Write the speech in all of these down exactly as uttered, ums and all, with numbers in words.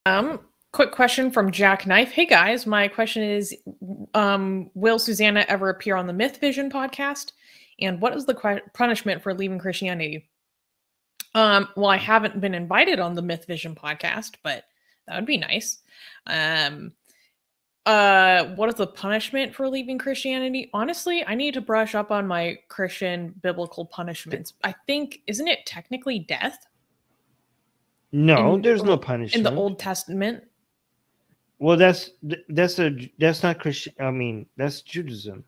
Um, quick question from Jack Knife. Hey guys, my question is, um, will Susanna ever appear on the Myth Vision podcast? And what is the punishment for leaving Christianity? Um, well, I haven't been invited on the Myth Vision podcast, but that would be nice. Um, uh, what is the punishment for leaving Christianity? Honestly, I need to brush up on my Christian biblical punishments. I think, isn't it technically death? No, in, there's no punishment in the Old Testament. Well, that's that's a that's not Christian. I mean, that's Judaism.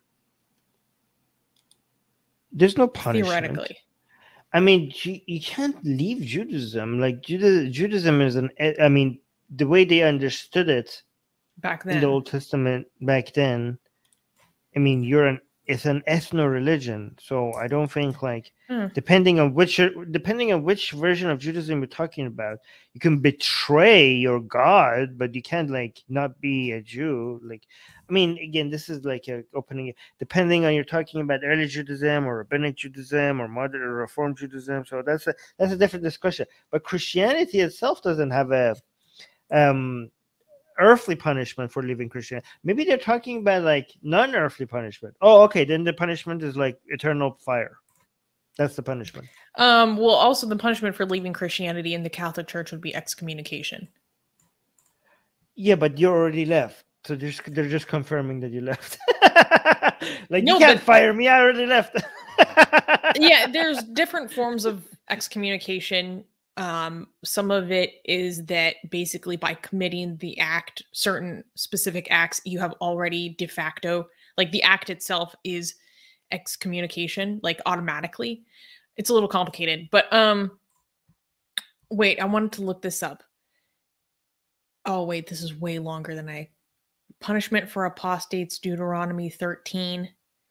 There's no punishment. Theoretically. I mean, you, you can't leave Judaism. Like Juda, Judaism is an. I mean, the way they understood it back then in the Old Testament back then. I mean, you're an it's an ethno religion, so I don't think like mm. depending on which depending on which version of Judaism you're talking about, you can betray your God, but you can't like not be a Jew. Like, I mean, again, this is like a opening. Depending on you're talking about early Judaism or rabbinic Judaism or modern or Reform Judaism, so that's a that's a different discussion. But Christianity itself doesn't have a um. earthly punishment for leaving Christianity. Maybe they're talking about like non-earthly punishment. Oh, okay. Then the punishment is like eternal fire. That's the punishment. Um, well, also the punishment for leaving Christianity in the Catholic Church would be excommunication. Yeah, but you already left. So they're just, they're just confirming that you left. Like, no, you can't but, fire me. I already left. Yeah, there's different forms of excommunication. Um, some of it is that basically by committing the act, certain specific acts, you have already de facto, like the act itself is excommunication, like automatically. It's a little complicated, but um, wait, I wanted to look this up. Oh, wait, this is way longer than I... Punishment for apostates, Deuteronomy thirteen.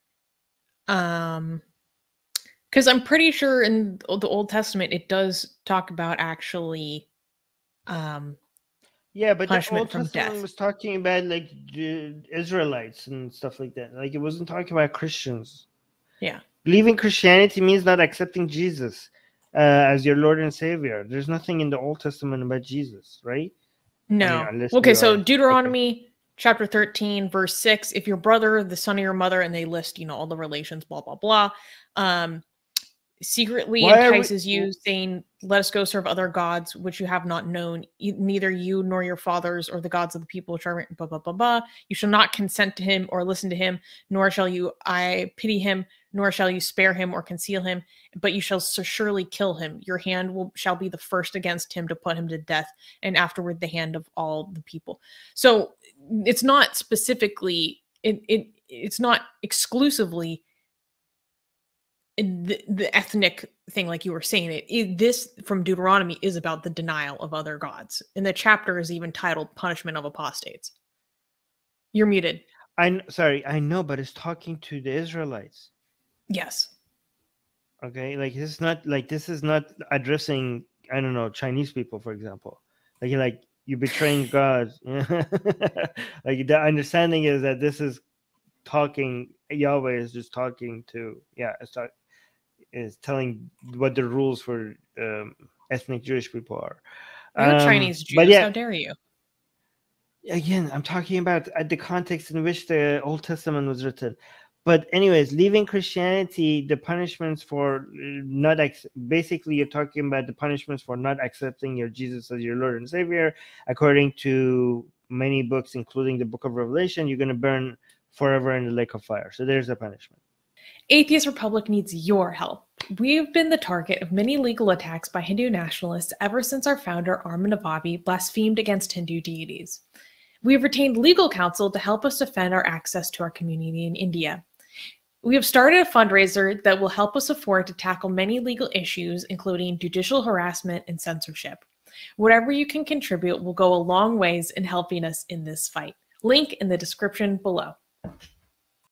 Um... Because I'm pretty sure in the Old Testament, it does talk about actually um, yeah, but the Old from Testament death. was talking about like the Israelites and stuff like that. Like, it wasn't talking about Christians. Yeah. Leaving Christianity means not accepting Jesus uh, as your Lord and Savior. There's nothing in the Old Testament about Jesus, right? No. I mean, okay, so are, Deuteronomy okay. chapter thirteen, verse six, if your brother, the son of your mother, and they list, you know, all the relations, blah, blah, blah, um, secretly Why entices we... you, saying, let us go serve other gods, which you have not known, neither you nor your fathers or the gods of the people which are written, blah, blah, blah, blah. You shall not consent to him or listen to him, nor shall you I pity him, nor shall you spare him or conceal him, but you shall surely kill him. Your hand will shall be the first against him to put him to death, and afterward the hand of all the people. So it's not specifically, it, it it's not exclusively The, the ethnic thing, like you were saying. It, it this from Deuteronomy is about the denial of other gods, and the chapter is even titled "Punishment of Apostates." You're muted. I sorry, I know, but it's talking to the Israelites. Yes. Okay, like this is not like this is not addressing I don't know Chinese people, for example. Like you're like you betraying God. Like the understanding is that this is talking. Yahweh is just talking to yeah. It's talking. Is telling what the rules for um, ethnic Jewish people are. You're um, Chinese Jews. But yeah, how dare you? Again, I'm talking about uh, the context in which the Old Testament was written. But anyways, leaving Christianity, the punishments for not ex- basically you're talking about the punishments for not accepting your Jesus as your Lord and Savior. According to many books, including the Book of Revelation, you're going to burn forever in the lake of fire. So there's a punishment. Atheist Republic needs your help. We've been the target of many legal attacks by Hindu nationalists ever since our founder, Armin Navabi, blasphemed against Hindu deities. We have retained legal counsel to help us defend our access to our community in India. We have started a fundraiser that will help us afford to tackle many legal issues, including judicial harassment and censorship. Whatever you can contribute will go a long ways in helping us in this fight. Link in the description below.